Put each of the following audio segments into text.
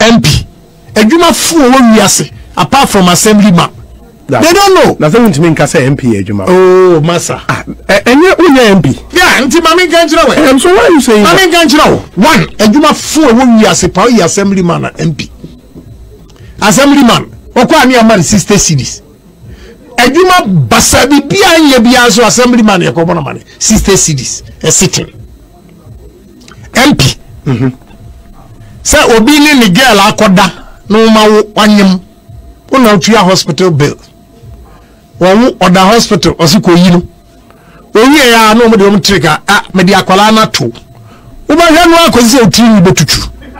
MP. Ejuma fu owo wiase apart from assemblyman. They don't know. That's what mean can say MP ejuma. Oh, massa. Enye unya MP. Yeah, nti mama nkanchira we. So why are you saying? Mama nkanchira wo. One, ejuma fu owo wiase pa o assemblyman and MP. Assemblyman, okwa ani amari 60 cedis. Ejuma basabi bia nye bia so assemblyman e ko bona mane 60 cedis a sitting. MP. Say obi ni girl akoda no ma wanyem. Una tuya hospital bill. Won oda hospital osiko yi no. Oyi ya no mo de mo trika me de akwala na to. Wo ba hwe no akosi se otiri ni betutu.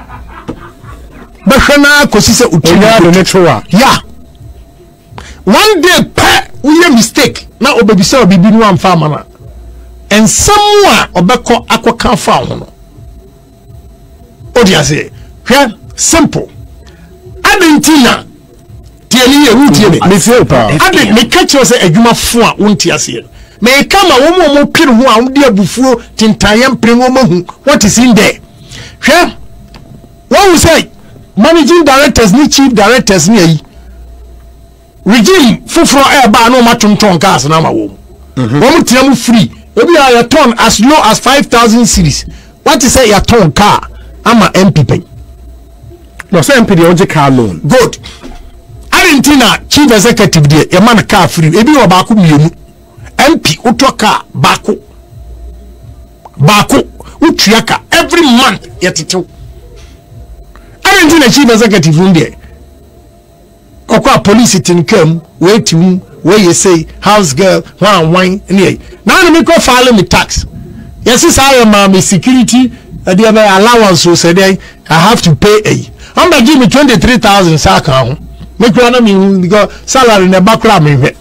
Ba hwe na akosi se otiri ni betutu. Yeah. One day we mistake na obebisa obibi no amfa mana. And somewhere obeko akoka fa ho no. Odi ase. Hwe simple. Adentina tieni ye wutie me feel pa ade me catch you say adwuma fo a wonti ase me kama wo mo pire ho a wo de abufuo tintayem pire wo mahu what is in there hwe what we say managing directors ni chief directors ni ayi regime fufuro e ba na o matonton cars na ma wo mo tiam free ebi a your turn as low as 5,000 cedis what is say your turn car ama MP pen no say MP dey oje car loan good Argentina chief executive there a man car free ebi o ba ko mienu MP uto car bako utuaka every month yetete Argentina chief executive there okwa police tinkam waiting where you say house girl wine ne na me go file me tax yes I am my security the allowance so say I have to pay I'm going to give me 23,000 saka me kwana me because salary na bakra me hwe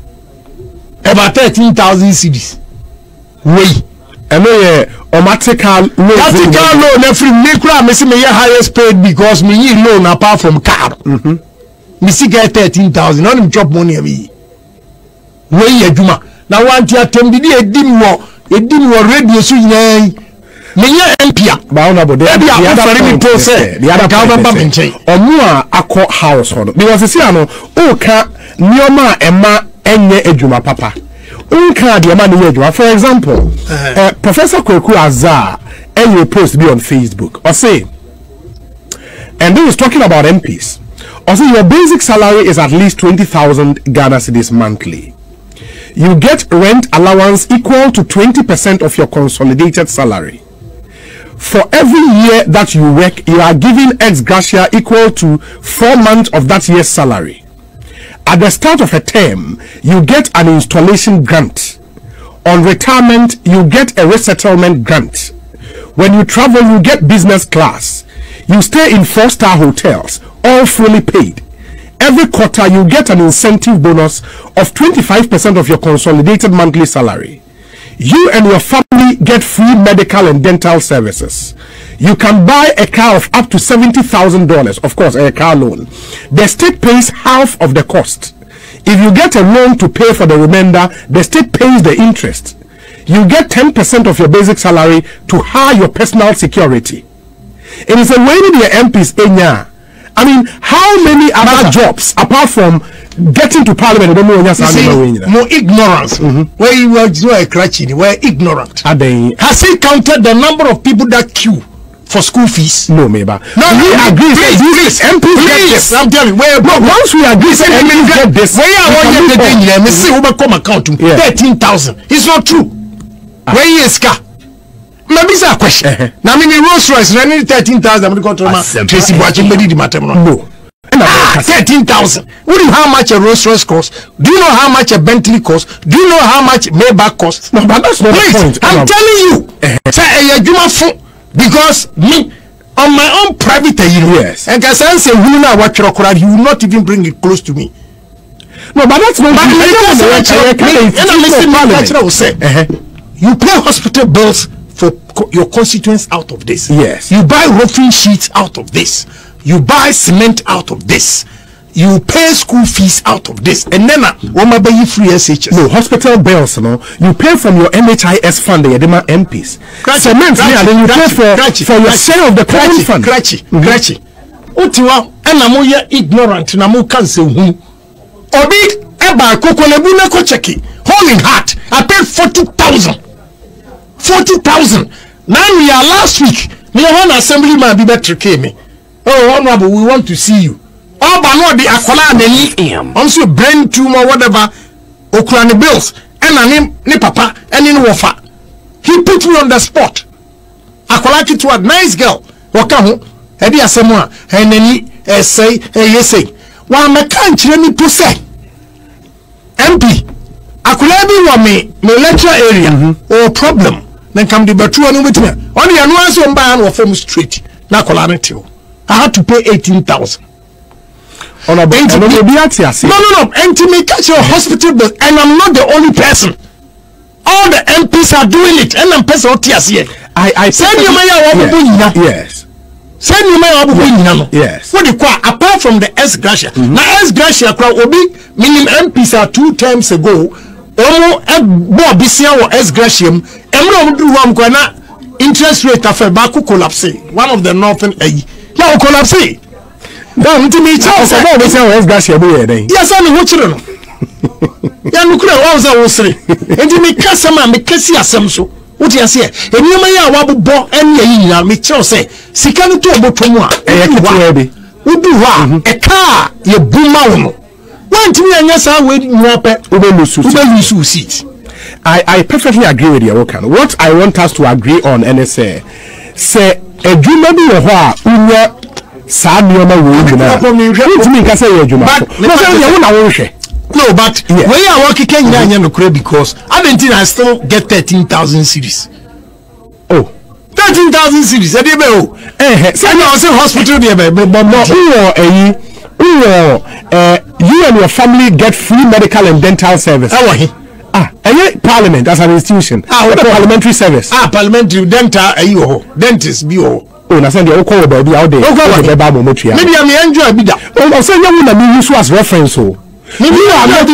about 13,000 cedis wey eno automatical loan every me kura me say me highest paid because me yi loan apart from car me see get 13,000 on him chop money me wey adwuma na want ya tembidi edim wo radio so yin Menya empia ba una bode the other government omu a akọ house hono because see ano o ka nioma ema enye adwuma papa unka de ema ne adwuma for example Professor Kweku Azar any post be on Facebook or say and they was talking about MPs or say your basic salary is at least 20,000 Ghana cedis monthly. You get rent allowance equal to 20% of your consolidated salary. For every year that you work, you are given ex gratia equal to 4 months of that year's salary. At the start of a term, you get an installation grant. On retirement, you get a resettlement grant. When you travel, you get business class. You stay in 4-star hotels, all fully paid. Every quarter, you get an incentive bonus of 25% of your consolidated monthly salary. You and your family get free medical and dental services. You can buy a car of up to $70,000, of course, a car loan. The state pays half of the cost. If you get a loan to pay for the remainder, the state pays the interest. You get 10% of your basic salary to hire your personal security. It is a way that the MPs enya. I mean, how many other jobs apart from getting to parliament? More ignorance. Where you were a crutchy, were ignorant. Has he counted the number of people that queue for school fees? No, maybe. No, we agree. Please, MPs. I'm telling you, once we agree, MPs get this. Where are you getting? Me see who come account 13,000. It's not true. Where is car? Maybe it's a question. Now, I mean, Rolls Royce running 13,000. I'm going to go to Tracy watching the matter. No. 13,000. What do you know how much a Rolls Royce costs? Do you know how much a Bentley costs? Do you know how much Maybach costs? No, but that's not the point. I'm telling you. Say, because me, on my own private, yes. And I say, you will not even bring it close to me. No, but that's not you pay hospital bills for your constituents out of this. Yes. You buy roofing sheets out of this. You buy cement out of this. You pay school fees out of this. And then you free SHS. No, hospital bills, no. You pay from your NHIS fund, the Edema MPs. Cement, and then you pay for your share of the common fund. Grachi. Otiwa ena mo ye ignorant na mo kan se hu. Obi eba kokolebu na ko cheki. Hole in heart. I paid 40,000. 40,000. Now we are last week. Me one assemblyman be better came me. Oh, honorable, we want to see you. Oh, but no, the akola nani. Also brain tumor, whatever. Okrani bills. And I name ni papa. And in wafa. He put me on the spot. Akola kitwa nice girl. Waka ho. Edi asemwa. And then say say. Wa me kan chire mi to say. MP. Akola bi wa me lecture area. Oh problem. Then come the battery on with me. Only a nuance on by and from straight. Na akola ne tio. I had to pay 18,000. No. And to me catch your hospital bill, and I'm not the only person. All the MPs are doing it, and I'm person here. I send you my yes. Send you my yes. What do you call apart from the S Gracia? Now S Gracia crowd obi minimum MPs are 2 times ago. Omo Bob Bisia or S Gratium, Emro do one kwana interest rate after Baku collapse. One of the northern now collapse. Down to me, Charles. Yes, I'm watching. Yanukura was a wosri. And you make Cassama, make Cassia Samso. What you say? And you may have a bo and ya, me say, Sikano to a botomwa, would do a car, your boom. One to me, and yes, I will Ubelusu seat. I perfectly agree with you, Okan. What I want us to agree on, NSA, say, a Jumabi or Sad no, but we are working Kenya because I still get 13,000 cities. Oh, 13,000 cities. I did hospital you and your family get free medical and dental service. And parliament as an institution. What a parliamentary service. Parliamentary dental dentist bio. Oh, na send you call baby out there. Maybe I may enjoy a bit. Oh, say you will use as reference. So maybe you are not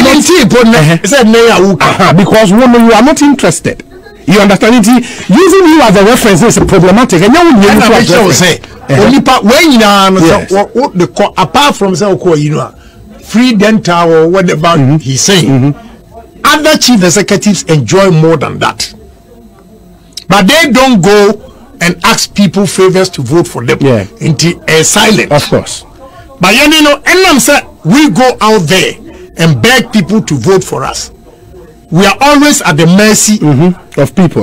because woman, you are not interested. You understand it? Using you as a reference is problematic, and you will say only part when you know the apart from free dental or whatever he's saying. Other chief executives enjoy more than that, but they don't go and ask people favors to vote for them. Into silent, of course. But you know, and say we go out there and beg people to vote for us. We are always at the mercy of people.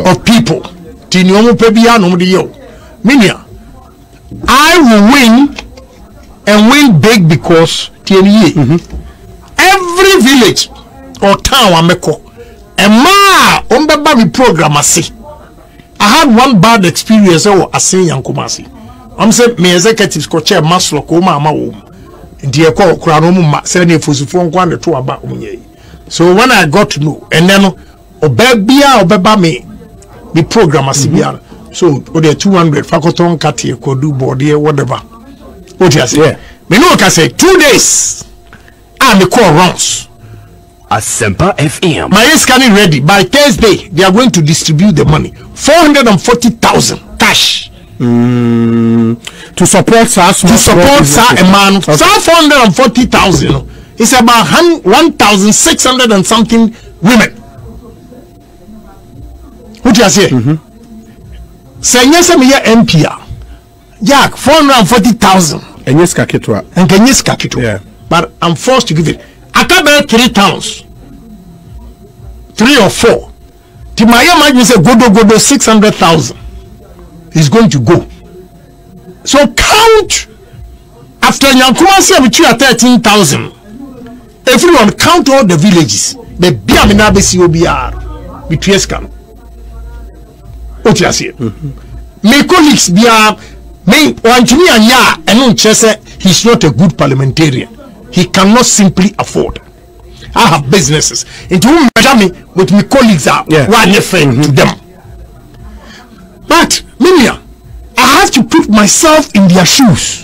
I will win and win big because every village or town ameko and ma program I had one bad experience or I say Yankumasi. I'm saying me executives co chair Maslo Koma and dear call Kranoma sending for the two about me. So when I got to know and then Obebia Obeba me program Asibian. So there 200 faculton Kati could do body whatever. What you say? Me know can say 2 days and the call runs. Asempa FM. My scanning ready. By Thursday, they are going to distribute the money. 440,000 cash. To support SARS. To support SARS a man. SARS 440,000. It's about 1,600 and something women. What do you say? Say yes, I'm here MPR. Jack 440,000. And yes, Kakitwa. And yes, Kakitwa. Yeah. But I'm forced to give it. I can't buy 3 towns, 3 or 4. Timaya might say go 600,000 is going to go. So count after Yankuma say we are 13,000. Everyone count all the villages. The Biamina BCOBR between scam. What you say? My colleagues me one to me and he's not a good parliamentarian. He cannot simply afford. I have businesses. Into whom measure me with my colleagues are one friend to them. But Milia, I have to put myself in their shoes.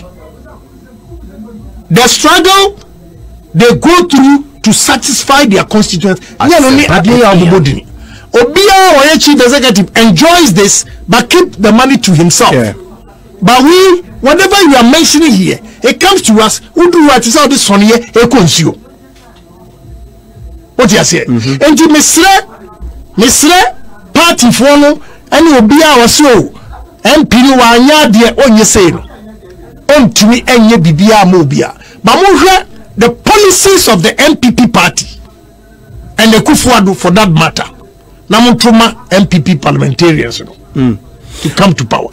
The struggle they go through to satisfy their constituents. Obia or chief executive enjoys this, but keep the money to himself. But we, whatever you are mentioning here, it comes to us. Who do what is all this on here? A consume. What you say? And you Mr. Party for no, and you will be our soul. MP no wanya de onye say no. To me enye bibia mobia. But the policies of the MPP party and the Kufuadu for that matter. Namutruma MPP parliamentarians to come to power.